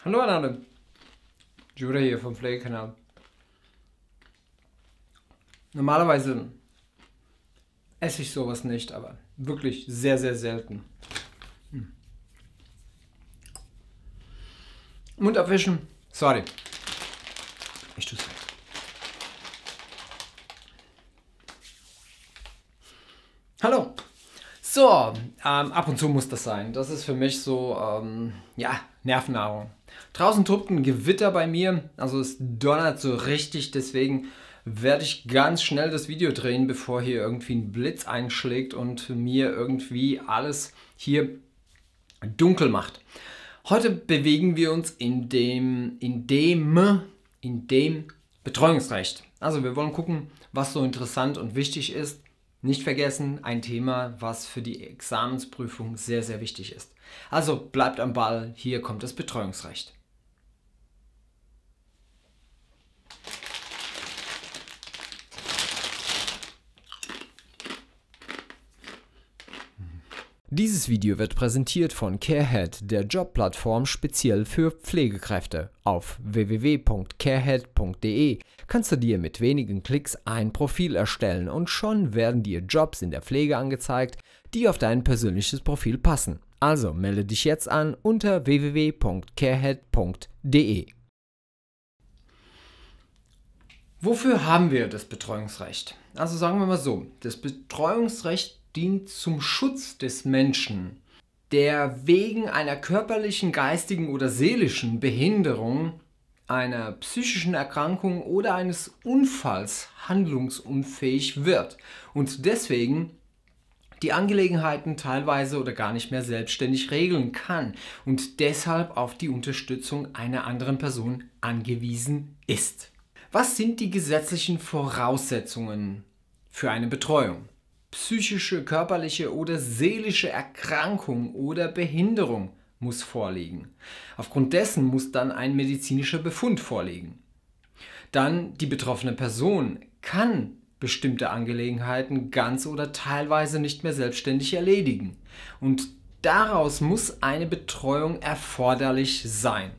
Hallo an alle, Judah hier vom Pflegekanal. Normalerweise esse ich sowas nicht, aber wirklich sehr, sehr selten. Mund abwischen, sorry. Ich tu's weg. Hallo. So, ab und zu muss das sein. Das ist für mich so, ja, Nervennahrung. Draußen tobt ein Gewitter bei mir, also es donnert so richtig, deswegen werde ich ganz schnell das Video drehen, bevor hier irgendwie ein Blitz einschlägt und mir irgendwie alles hier dunkel macht. Heute bewegen wir uns in dem Betreuungsrecht. Also wir wollen gucken, was so interessant und wichtig ist. Nicht vergessen, ein Thema, was für die Examensprüfung sehr, sehr wichtig ist. Also bleibt am Ball, hier kommt das Betreuungsrecht. Dieses Video wird präsentiert von CareHead, der Jobplattform speziell für Pflegekräfte. Auf www.carehead.de kannst du dir mit wenigen Klicks ein Profil erstellen und schon werden dir Jobs in der Pflege angezeigt, die auf dein persönliches Profil passen. Also melde dich jetzt an unter www.carehead.de. Wofür haben wir das Betreuungsrecht? Also sagen wir mal so, das Betreuungsrecht dient zum Schutz des Menschen, der wegen einer körperlichen, geistigen oder seelischen Behinderung, einer psychischen Erkrankung oder eines Unfalls handlungsunfähig wird und deswegen die Angelegenheiten teilweise oder gar nicht mehr selbstständig regeln kann und deshalb auf die Unterstützung einer anderen Person angewiesen ist. Was sind die gesetzlichen Voraussetzungen für eine Betreuung? Psychische, körperliche oder seelische Erkrankung oder Behinderung muss vorliegen. Aufgrund dessen muss dann ein medizinischer Befund vorliegen. Dann die betroffene Person kann bestimmte Angelegenheiten ganz oder teilweise nicht mehr selbstständig erledigen. Und daraus muss eine Betreuung erforderlich sein.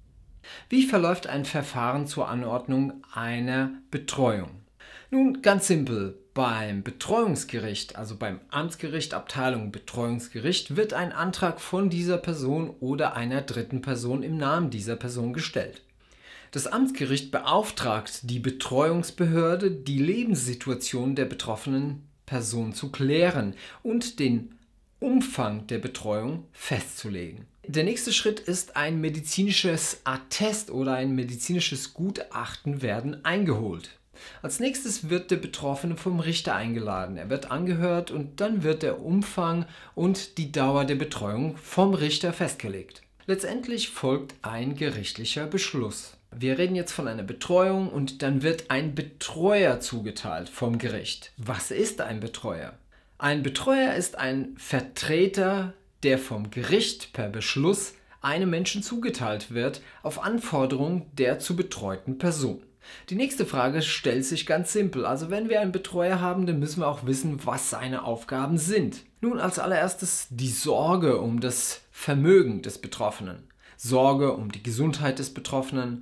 Wie verläuft ein Verfahren zur Anordnung einer Betreuung? Nun, ganz simpel. Beim Betreuungsgericht, also beim Amtsgericht, Abteilung Betreuungsgericht, wird ein Antrag von dieser Person oder einer dritten Person im Namen dieser Person gestellt. Das Amtsgericht beauftragt die Betreuungsbehörde, die Lebenssituation der betroffenen Person zu klären und den Umfang der Betreuung festzulegen. Der nächste Schritt ist, ein medizinisches Attest oder ein medizinisches Gutachten werden eingeholt. Als nächstes wird der Betroffene vom Richter eingeladen. Er wird angehört und dann wird der Umfang und die Dauer der Betreuung vom Richter festgelegt. Letztendlich folgt ein gerichtlicher Beschluss. Wir reden jetzt von einer Betreuung und dann wird ein Betreuer zugeteilt vom Gericht. Was ist ein Betreuer? Ein Betreuer ist ein Vertreter, der vom Gericht per Beschluss einem Menschen zugeteilt wird, auf Anforderung der zu betreuten Person. Die nächste Frage stellt sich ganz simpel. Also wenn wir einen Betreuer haben, dann müssen wir auch wissen, was seine Aufgaben sind. Nun, als allererstes die Sorge um das Vermögen des Betroffenen, Sorge um die Gesundheit des Betroffenen,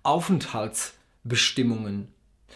Aufenthaltsbestimmungen,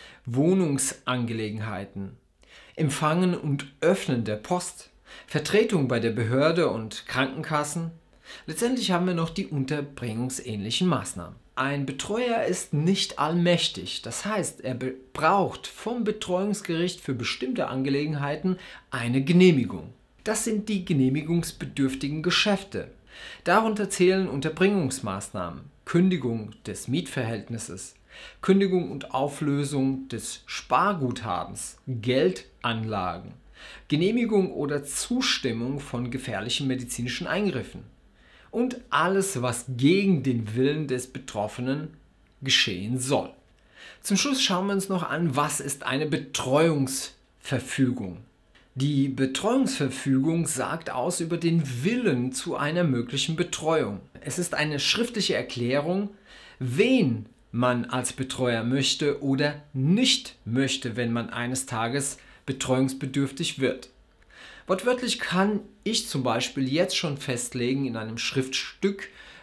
Wohnungsangelegenheiten, Empfangen und Öffnen der Post, Vertretung bei der Behörde und Krankenkassen. Letztendlich haben wir noch die unterbringungsähnlichen Maßnahmen. Ein Betreuer ist nicht allmächtig, das heißt, er braucht vom Betreuungsgericht für bestimmte Angelegenheiten eine Genehmigung. Das sind die genehmigungsbedürftigen Geschäfte. Darunter zählen Unterbringungsmaßnahmen, Kündigung des Mietverhältnisses, Kündigung und Auflösung des Sparguthabens, Geldanlagen, Genehmigung oder Zustimmung von gefährlichen medizinischen Eingriffen und alles, was gegen den Willen des Betroffenen geschehen soll. Zum Schluss schauen wir uns noch an, was ist eine Betreuungsverfügung. Die Betreuungsverfügung sagt aus über den Willen zu einer möglichen Betreuung. Es ist eine schriftliche Erklärung, wen man als Betreuer möchte oder nicht möchte, wenn man eines Tages betreuungsbedürftig wird. Wortwörtlich kann ich zum Beispiel jetzt schon festlegen in einem Schriftstück,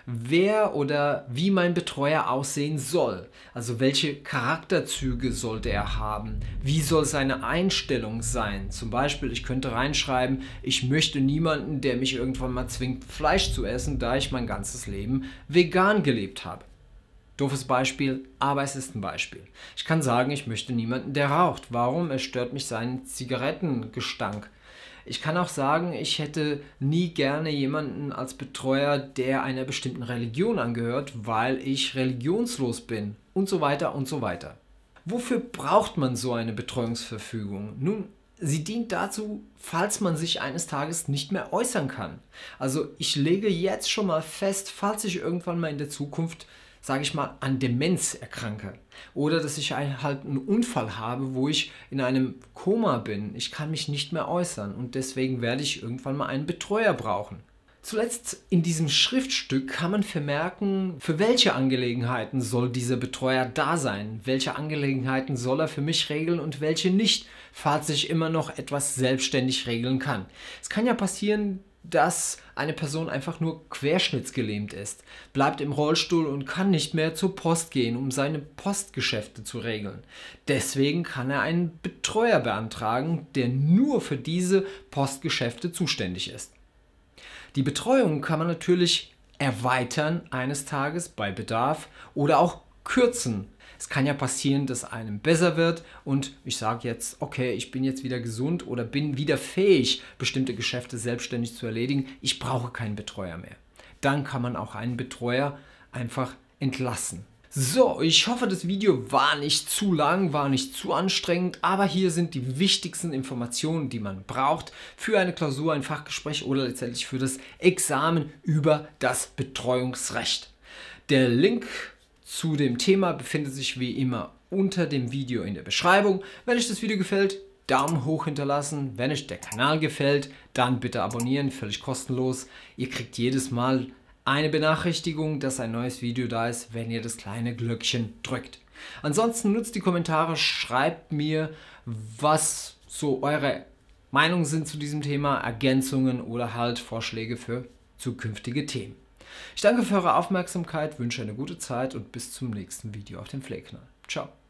wer oder wie mein Betreuer aussehen soll. Also welche Charakterzüge sollte er haben? Wie soll seine Einstellung sein? Zum Beispiel, ich könnte reinschreiben, ich möchte niemanden, der mich irgendwann mal zwingt, Fleisch zu essen, da ich mein ganzes Leben vegan gelebt habe. Doofes Beispiel, aber es ist ein Beispiel. Ich kann sagen, ich möchte niemanden, der raucht. Warum? Es stört mich sein Zigarettengestank. Ich kann auch sagen, ich hätte nie gerne jemanden als Betreuer, der einer bestimmten Religion angehört, weil ich religionslos bin und so weiter und so weiter. Wofür braucht man so eine Betreuungsverfügung? Nun, sie dient dazu, falls man sich eines Tages nicht mehr äußern kann. Also ich lege jetzt schon mal fest, falls ich irgendwann mal in der Zukunft, sage ich mal, an Demenz erkranke oder dass ich halt einen Unfall habe, wo ich in einem Koma bin. Ich kann mich nicht mehr äußern und deswegen werde ich irgendwann mal einen Betreuer brauchen. Zuletzt in diesem Schriftstück kann man vermerken, für welche Angelegenheiten soll dieser Betreuer da sein, welche Angelegenheiten soll er für mich regeln und welche nicht, falls ich immer noch etwas selbstständig regeln kann. Es kann ja passieren, dass eine Person einfach nur querschnittsgelähmt ist, bleibt im Rollstuhl und kann nicht mehr zur Post gehen, um seine Postgeschäfte zu regeln. Deswegen kann er einen Betreuer beantragen, der nur für diese Postgeschäfte zuständig ist. Die Betreuung kann man natürlich erweitern eines Tages bei Bedarf oder auch kürzen. Es kann ja passieren, dass einem besser wird und ich sage jetzt, okay, ich bin jetzt wieder gesund oder bin wieder fähig, bestimmte Geschäfte selbstständig zu erledigen. Ich brauche keinen Betreuer mehr. Dann kann man auch einen Betreuer einfach entlassen. So, ich hoffe, das Video war nicht zu lang, war nicht zu anstrengend, aber hier sind die wichtigsten Informationen, die man braucht für eine Klausur, ein Fachgespräch oder letztendlich für das Examen über das Betreuungsrecht. Der Link zu dem Thema befindet sich wie immer unter dem Video in der Beschreibung. Wenn euch das Video gefällt, Daumen hoch hinterlassen. Wenn euch der Kanal gefällt, dann bitte abonnieren, völlig kostenlos. Ihr kriegt jedes Mal eine Benachrichtigung, dass ein neues Video da ist, wenn ihr das kleine Glöckchen drückt. Ansonsten nutzt die Kommentare, schreibt mir, was so eure Meinungen sind zu diesem Thema, Ergänzungen oder halt Vorschläge für zukünftige Themen. Ich danke für eure Aufmerksamkeit, wünsche eine gute Zeit und bis zum nächsten Video auf dem Pflegeknall. Ciao.